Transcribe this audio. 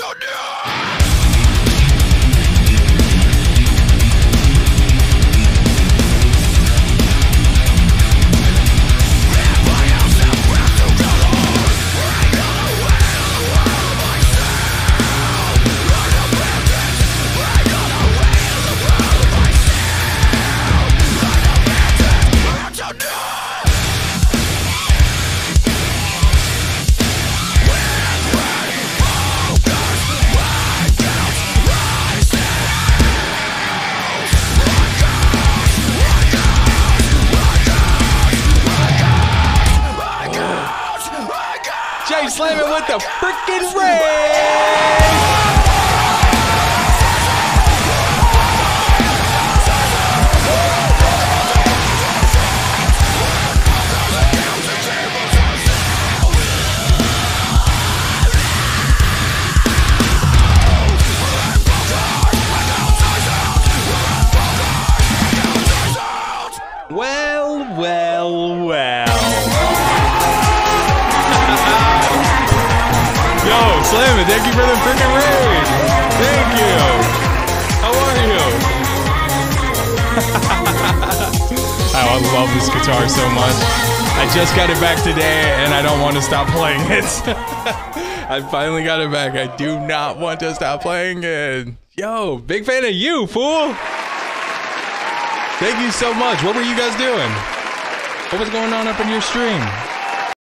Jay slamming with the freaking raid! Well. Yo, Slammin', thank you for the freaking raid. Thank you. How are you? I love this guitar so much. I just got it back today, and I don't want to stop playing it. I finally got it back. I do not want to stop playing it. Yo, big fan of you, fool. Thank you so much. What were you guys doing? What was going on up in your stream?